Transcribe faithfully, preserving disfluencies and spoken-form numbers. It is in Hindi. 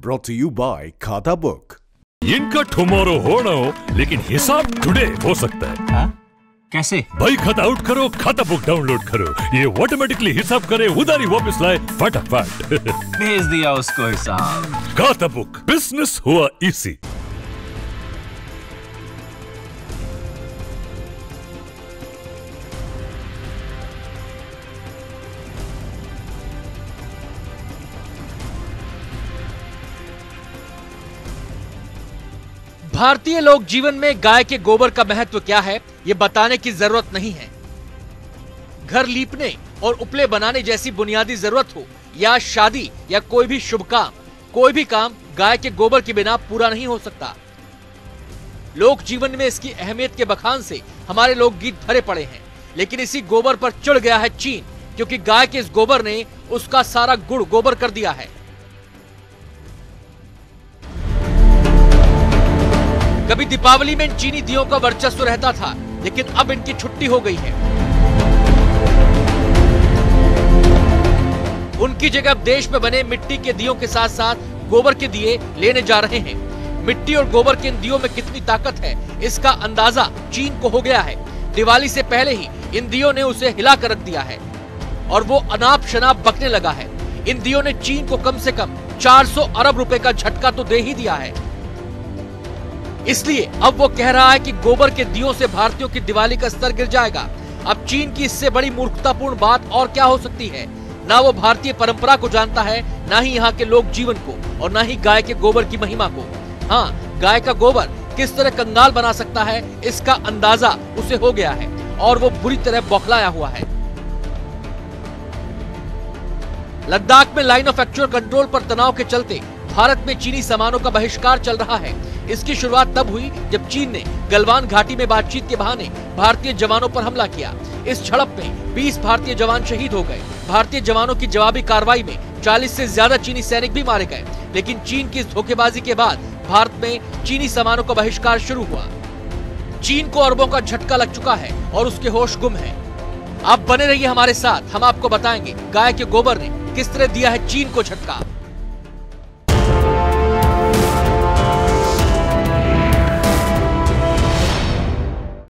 brought to you by Khatabook. इनका टुमारो होना हो लेकिन हिसाब टुडे हो सकता है। हा? कैसे? भाई खाता आउट करो, खाता बुक डाउनलोड करो, ये ऑटोमेटिकली हिसाब करे, उधारी वापस लाए फटाफट। भेज दिया उसको हिसाब। खाता बुक, बिजनेस हुआ इजी। भारतीय लोक जीवन में गाय के गोबर का महत्व क्या है, ये बताने की जरूरत नहीं है। घर लीपने और उपले बनाने जैसी बुनियादी जरूरत हो या शादी या कोई भी शुभ काम, कोई भी काम गाय के गोबर के बिना पूरा नहीं हो सकता। लोक जीवन में इसकी अहमियत के बखान से हमारे लोकगीत भरे पड़े हैं, लेकिन इसी गोबर पर चढ़ गया है चीन, क्योंकि गाय के इस गोबर ने उसका सारा गुण गोबर कर दिया है। कभी दीपावली में इन चीनी दियों का वर्चस्व रहता था, लेकिन अब इनकी छुट्टी हो गई है। उनकी जगह देश में बने मिट्टी के दियों के साथ साथ गोबर के दिए लेने जा रहे हैं। मिट्टी और गोबर के इन दियों में कितनी ताकत है, इसका अंदाजा चीन को हो गया है। दिवाली से पहले ही इन दियों ने उसे हिला कर रख दिया है और वो अनाप शनाप बकने लगा है। इन दियों ने चीन को कम से कम चार सौ अरब रुपए का झटका तो दे ही दिया है। इसलिए अब वो कह रहा है कि गोबर के दियों से भारतीयों की दिवाली का स्तर गिर जाएगा। अब चीन की इससे बड़ी मूर्खतापूर्ण बात और क्या हो सकती है। ना वो भारतीय परंपरा को जानता है, ना ही यहाँ के लोक जीवन को, और ना ही गाय के गोबर की महिमा को। हाँ, गाय का गोबर किस तरह कंगाल बना सकता है, इसका अंदाजा उसे हो गया है और वो बुरी तरह बौखलाया हुआ है। लद्दाख में लाइन ऑफ एक्चुअल कंट्रोल पर तनाव के चलते भारत में चीनी सामानों का बहिष्कार चल रहा है। इसकी शुरुआत तब हुई जब चीन ने गलवान घाटी में बातचीत के बहाने भारतीय जवानों पर हमला किया। इस झड़प में बीस भारतीय जवान शहीद हो गए। भारतीय जवानों की जवाबी कार्रवाई में चालीस से ज्यादा चीनी सैनिक भी मारे गए। लेकिन चीन की इस धोखेबाजी के बाद भारत में चीनी सामानों का बहिष्कार शुरू हुआ। चीन को अरबों का झटका लग चुका है और उसके होश गुम है। आप बने रहिए हमारे साथ, हम आपको बताएंगे गाय के गोबर ने किस तरह दिया है चीन को झटका।